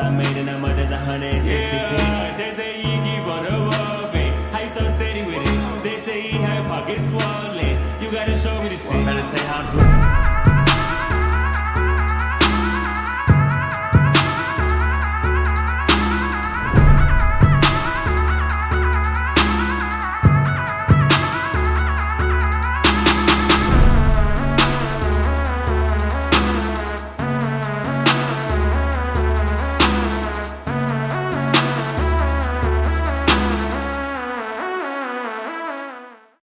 I made in a month, that's 160 yeah, they say he keep on evolving. How you so steady with it? They say he had pockets swollen. You gotta show me the shit. Better tell you how to do it.